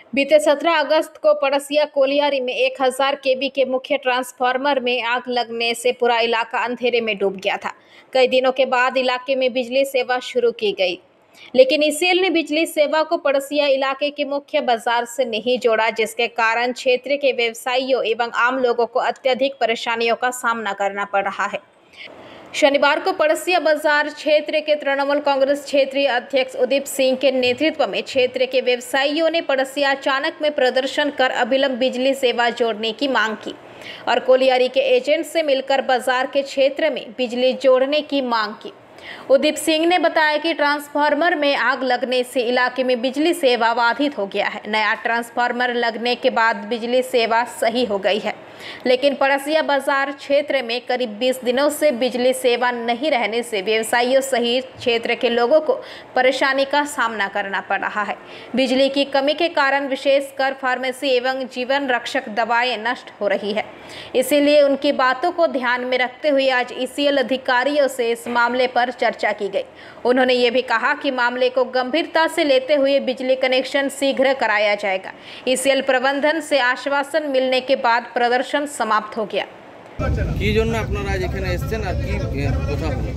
बीते 17 अगस्त को पड़सिया कोलियारी में 1000 केवी के मुख्य ट्रांसफार्मर में आग लगने से पूरा इलाका अंधेरे में डूब गया था। कई दिनों के बाद इलाके में बिजली सेवा शुरू की गई, लेकिन ईसीएल ने बिजली सेवा को पड़सिया इलाके के मुख्य बाजार से नहीं जोड़ा, जिसके कारण क्षेत्र के व्यवसायियों एवं आम लोगों को अत्यधिक परेशानियों का सामना करना पड़ रहा है। शनिवार को पड़सिया बाजार क्षेत्र के तृणमूल कांग्रेस क्षेत्रीय अध्यक्ष उदीप सिंह के नेतृत्व में क्षेत्र के व्यवसायियों ने पड़सिया अचानक में प्रदर्शन कर अविलंब बिजली सेवा जोड़ने की मांग की और कोलियारी के एजेंट से मिलकर बाजार के क्षेत्र में बिजली जोड़ने की मांग की। उदीप सिंह ने बताया कि ट्रांसफार्मर में आग लगने से इलाके में बिजली सेवा बाधित हो गया है। नया ट्रांसफार्मर लगने के बाद बिजली सेवा सही हो गई है, लेकिन पड़सिया बाजार क्षेत्र में करीब 20 दिनों से बिजली सेवा नहीं रहने से व्यवसायियों सहित क्षेत्र के लोगों को परेशानी का सामना करना पड़ रहा है। बिजली की कमी के कारण विशेषकर फार्मेसी एवं जीवन रक्षक दवाएं नष्ट हो रही है। इसीलिए उनकी बातों को ध्यान में रखते हुए आज ईसीएल अधिकारियों से इस मामले पर चर्चा की गई। उन्होंने ये भी कहा कि मामले को गंभीरता से लेते हुए बिजली कनेक्शन शीघ्र कराया जाएगा। ईसीएल प्रबंधन से आश्वासन मिलने के बाद प्रदर्शन समाप्त हो गया। কি জন্য আপনারা আজ এখানে এসেছেন আর কি কথা হলো?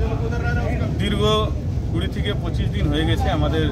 দীর্ঘ 20 থেকে 25 দিন হয়ে গেছে আমাদের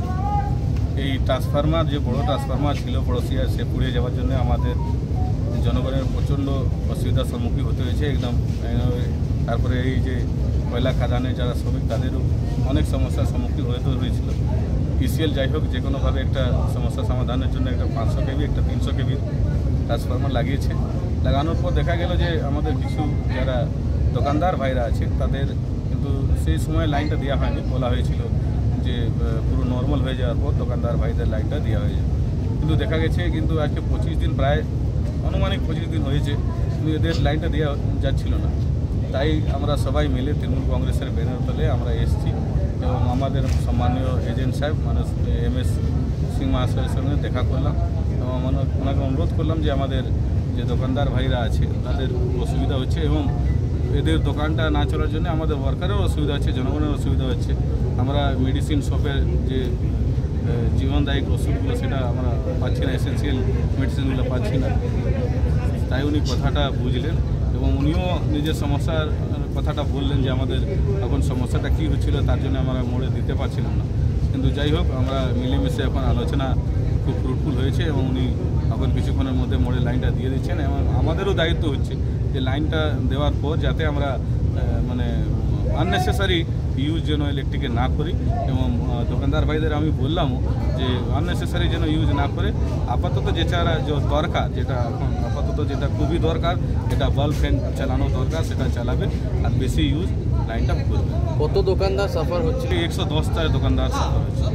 এই ট্রান্সফরমার যে বড় ট্রান্সফরমার ছিল পড়শিয়া সে পুড়ে যাওয়ার জন্য আমাদের জনগণের প্রচণ্ড অসুবিধার সম্মুখীন হতে হয়েছে একদম। তারপরে এই যে কয়লা খাদানে যারা শ্রমিক তাদেরও অনেক সমস্যার সম্মুখীন হতে হয়েছিল। ইসিএল যাই হোক যে কোনোভাবে একটা সমস্যা সমাধানের জন্য একটা 500 কেভি একটা 300 কেভি ট্রান্সফরমার লাগিয়েছে। লাগানোর পর দেখা গেল যে আমাদের কিছু যারা দোকানদার ভাইরা আছে তাদের কিন্তু সেই সময় লাইনটা দেওয়া হয়নি। বলা হয়েছিল যে পুরো নর্মাল হয়ে যাওয়ার পর দোকানদার ভাইদের লাইনটা দেওয়া হয়ে যাবে, কিন্তু দেখা গেছে কিন্তু আজকে 25 দিন প্রায় আনুমানিক 25 দিন হয়েছে কিন্তু এদের লাইনটা দেওয়া যাচ্ছিল না। তাই আমরা সবাই মিলে তৃণমূল কংগ্রেসের ব্যানার তলে আমরা এসেছি এবং আমাদের সম্মানীয় এজেন্ট সাহেব মানুষ MS সিং মহাশয়ের সঙ্গে দেখা করলাম এবং ওনাকে অনুরোধ করলাম যে আমাদের যে দোকানদার ভাইরা আছে তাদের অসুবিধা হচ্ছে এবং এদের দোকানটা না চলার জন্য আমাদের ওয়ার্কারেরও অসুবিধা হচ্ছে, জনগণের অসুবিধা হচ্ছে। আমরা মেডিসিন শপের যে জীবনদায়ক ওষুধগুলো সেটা আমরা পাচ্ছি না, এসেন্সিয়াল মেডিসিনগুলো পাচ্ছি না। তাই উনি কথাটা বুঝলেন এবং উনিও নিজের সমস্যার কথাটা বললেন যে আমাদের এখন সমস্যাটা কী হচ্ছিল তার জন্য আমরা মোড়ে দিতে পারছিলাম না। কিন্তু যাই হোক আমরা মিলেমিশে এখন আলোচনা খুব ফ্রুটফুল হয়েছে এবং উনি এখন কিছুক্ষণের মধ্যে মোড়ে লাইনটা দিয়ে দিচ্ছেন এবং আমাদেরও দায়িত্ব হচ্ছে যে লাইনটা দেওয়ার পর যাতে আমরা মানে আননেসেসারি ইউজ যেন ইলেকট্রিকে না করি এবং দোকানদার ভাইদের আমি বললামও যে আননেসেসারি যেন ইউজ না করে আপাতত যেটা দরকার, যেটা এখন আপাতত যেটা খুবই দরকার, যেটা বাল্ব ফ্যান চালানো দরকার সেটা চালাবে আর বেশি ইউজ লাইনটা করবে। কত দোকানদার সাফার হচ্ছে? 110টা দোকানদার সাফার হচ্ছে।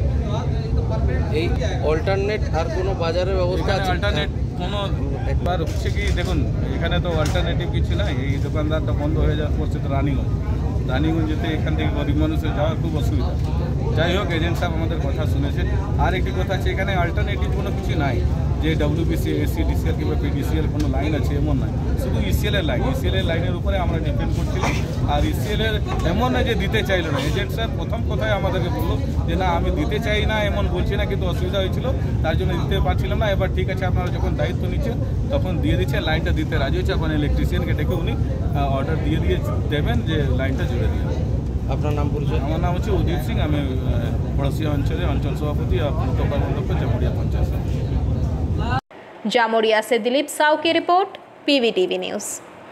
এই অল্টারনেট আর কোনো বাজারের ব্যবস্থা আছে? অল্টারনেট কোনো একবার হচ্ছে কি দেখুন এখানে তো অল্টারনেটিভ কিছু নাই। এই দোকানদারটা বন্ধ হয়ে যাওয়ার পর সেটা রানিগঞ্জ যেতে এখান থেকে গরিব মানুষের যাওয়া খুব অসুবিধা। যাই হোক এজেন্ট সাহেব আমাদের কথা শুনেছে। আর একটি কথা আছে এখানে অল্টারনেটিভ কোনো কিছু নাই যে WBC AC DCL কিংবা PDCL কোনো লাইন আছে এমন নয়, শুধু ইসিএলের লাইন। ইসিএলের লাইনের উপরে আমরা ডিপেন্ড করছিলাম আর ইসিএলের এমন নয় যে দিতে চাইল না। এজেন্ট স্যার প্রথম কথায় আমাদেরকে বললো যে না আমি দিতে চাই না এমন বলছি না, কিন্তু অসুবিধা হয়েছিল তার জন্য দিতে পারছিলাম না। এবার ঠিক আছে আপনারা যখন দায়িত্ব নিচ্ছেন তখন দিয়ে দিচ্ছে, লাইনটা দিতে রাজি হচ্ছে। এখন ইলেকট্রিশিয়ানকে ডেকে উনি অর্ডার দিয়ে দেবেন যে লাইনটা জুড়ে দিয়ে। আপনার নাম পরিচয়? আমার নাম হচ্ছে উদীপ সিং, আমি পড়শিয়া অঞ্চলের অঞ্চল সভাপতি আর প্রকল্প জামুড়িয়া পঞ্চায়েত। जामोड़िया से दिलीप साव की रिपोर्ट, PVTV न्यूज।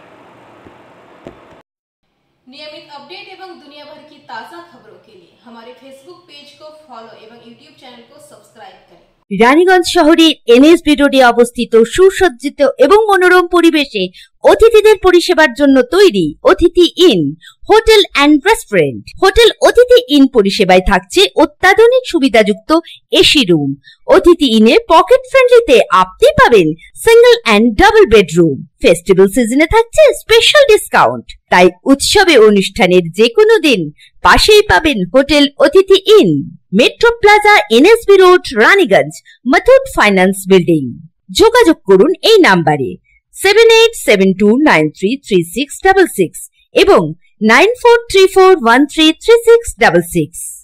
नियमित अपडेट एवं दुनिया भर की ताजा खबरों के लिए हमारे फेसबुक पेज को फॉलो एवं यूट्यूब चैनल को सब्सक्राइब करें। রানীগঞ্জ শহরের NSB রোডে অবস্থিত সুসজ্জিত এবং মনোরম পরিবেশে অতিথিদের পরিষেবার জন্য তৈরি Atithi in hotel and restaurant. Hotel Atithi in পরিষেবায় থাকছে অত্যাধুনিক সুবিধাযুক্ত এসি রুম। অতিথি ইনে পকেট ফ্রেন্ডলিতে আপনি পাবেন single and double bedroom. Festival সিজনে থাকছে স্পেশাল ডিসকাউন্ট। তাই উৎসবে অনুষ্ঠানের যে কোনো দিন পাশেই পাবেন hotel Atithi in, metro plaza, NSB road, Raniganj, Muthoot finance building. যোগাযোগ করুন এই নাম্বারে 7872933666 এবং 9434133666।